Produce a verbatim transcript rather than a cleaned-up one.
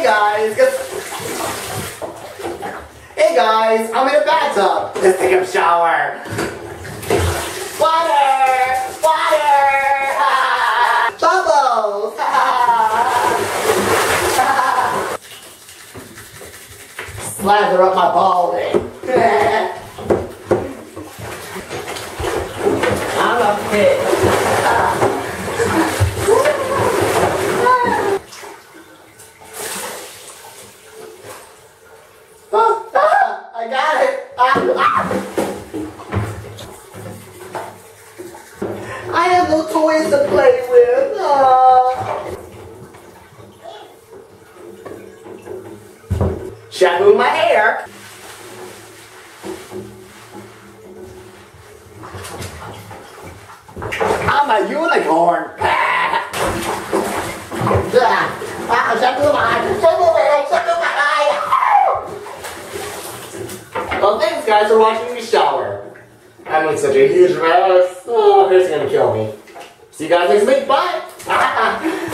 guys, guess... Hey guys, I'm in a bathtub. Let's take a shower. Water! Water! Bubbles! Slather up my balding. I'm a pig. I got it! I have no toys to play with! Oh. Shampoo my hair! I'm a unicorn! Ah, shampoo my eye! Shampoo my eye! Shampoo my eye! Well, thanks guys for watching me shower. I'm in such a huge mess. Oh, this is gonna kill me. See you guys next week. Bye.